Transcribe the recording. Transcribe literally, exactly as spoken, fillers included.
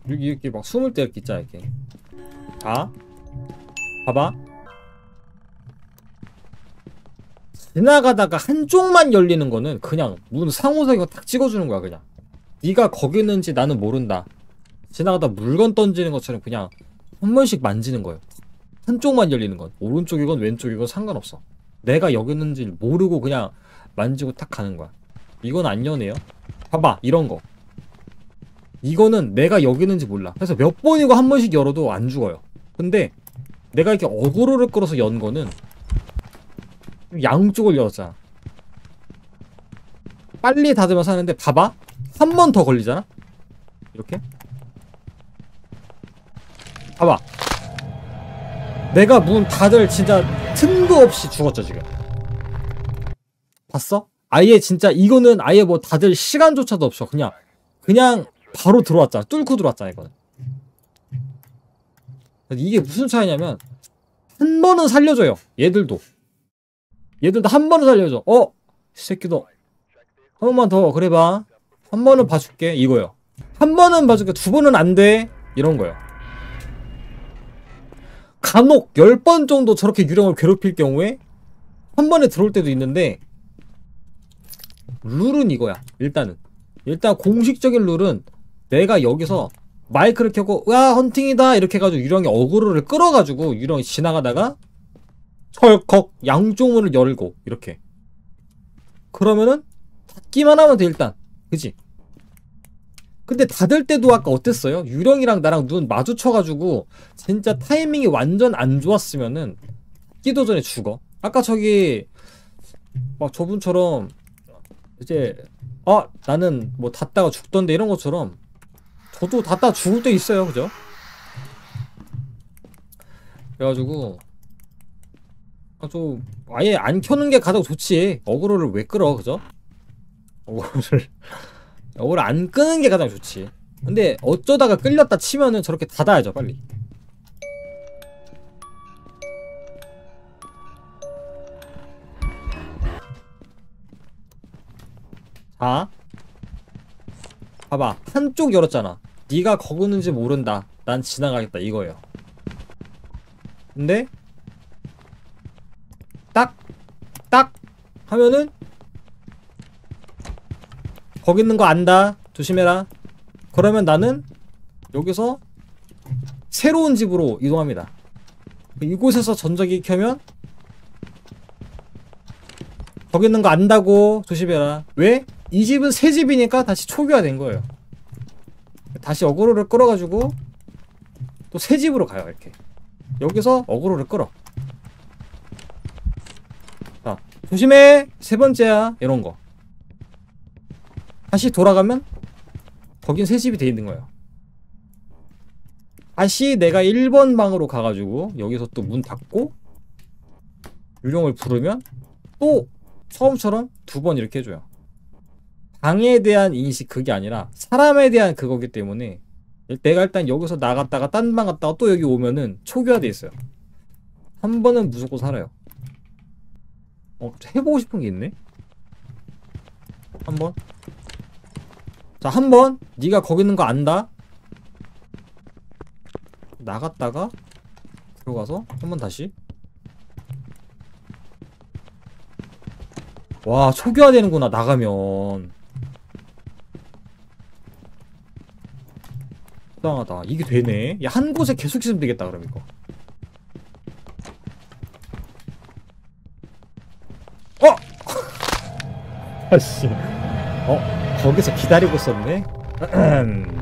여기 이렇게 막 숨을 때 이렇게 있잖아 이렇게. 자 봐봐. 지나가다가 한쪽만 열리는 거는 그냥 문 상호작용 탁 찍어주는 거야. 그냥 네가 거기 있는지 나는 모른다. 지나가다 물건 던지는 것처럼 그냥 한 번씩 만지는 거예요. 한쪽만 열리는 건 오른쪽이건 왼쪽이건 상관없어. 내가 여기 있는지 모르고 그냥 만지고 탁 가는 거야. 이건 안 여네요. 봐봐 이런 거. 이거는 내가 여기 있는지 몰라. 그래서 몇 번이고 한 번씩 열어도 안 죽어요. 근데 내가 이렇게 어그로를 끌어서 연 거는 양쪽을 열었잖아. 빨리 닫으면서 하는데 봐봐 한 번 더 걸리잖아. 이렇게 봐봐. 내가 문 닫을 진짜 틈도 없이 죽었죠 지금. 봤어? 아예 진짜 이거는 아예 뭐 닫을 시간조차도 없어. 그냥 그냥 바로 들어왔잖아. 뚫고 들어왔잖아 이거는. 이게 무슨 차이냐면 한 번은 살려줘요. 얘들도 얘들도 한 번은 살려줘. 어? 이 새끼도 한 번만 더 그래봐. 한 번은 봐줄게 이거요. 한 번은 봐줄게. 두 번은 안 돼. 이런 거요. 간혹 열 번 정도 저렇게 유령을 괴롭힐 경우에 한 번에 들어올 때도 있는데 룰은 이거야. 일단은 일단 공식적인 룰은 내가 여기서 마이크를 켜고 와 헌팅이다 이렇게 해가지고 유령이 어그로를 끌어가지고 유령이 지나가다가 철컥 양쪽 문을 열고 이렇게 그러면은 닫기만 하면 돼 일단. 그치? 근데 닫을 때도 아까 어땠어요? 유령이랑 나랑 눈 마주쳐가지고 진짜 타이밍이 완전 안 좋았으면은 닫기도 전에 죽어. 아까 저기 막 저분처럼 이제 아 나는 뭐 닫다가 죽던데 이런 것처럼 저도 닫다가 죽을 때 있어요. 그죠? 그래가지고 아, 좀 아예 안 켜는 게 가장 좋지. 어그로를 왜 끌어, 그죠? 어그로를 어그로 안 끄는 게 가장 좋지. 근데 어쩌다가 끌렸다 치면은 저렇게 닫아야죠, 빨리. 자, 봐봐, 한쪽 열었잖아. 네가 거기 있는지 모른다. 난 지나가겠다 이거예요. 근데 딱! 딱! 하면은 거기 있는 거 안다. 조심해라. 그러면 나는 여기서 새로운 집으로 이동합니다. 이곳에서 전자기 켜면 거기 있는 거 안다고. 조심해라. 왜? 이 집은 새 집이니까 다시 초기화된 거예요. 다시 어그로를 끌어가지고 또 새 집으로 가요. 이렇게 여기서 어그로를 끌어. 자, 조심해. 세 번째야. 이런거 다시 돌아가면 거긴 새 집이 돼 있는 거예요. 다시 내가 일 번 방으로 가가지고 여기서 또 문 닫고 유령을 부르면 또 처음처럼 두 번 이렇게 해줘요. 방에 대한 인식 그게 아니라 사람에 대한 그거기 때문에 내가 일단 여기서 나갔다가 딴 방 갔다가 또 여기 오면은 초기화돼 있어요. 한 번은 무조건 살아요. 어, 해보고 싶은 게 있네? 한 번? 자, 한 번 네가 거기 있는 거 안다. 나갔다가 들어가서 한 번 다시. 와, 초기화되는구나 나가면. 이상하다. 이게 되네. 야, 한 곳에 계속 있으면 되겠다 그럼 이거. 어! 아씨. 어? 거기서 기다리고 있었네?